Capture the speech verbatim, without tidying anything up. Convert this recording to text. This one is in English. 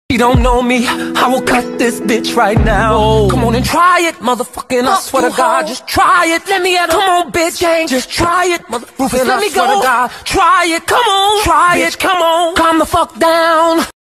You don't know me, I will cut this bitch right now. Whoa. Come on and try it, motherfucking, I swear to God, just try it. Let me at Come on, bitch, gang, just try it, motherfucking, let me go. Try it, come on, try it, come on, calm the fuck down.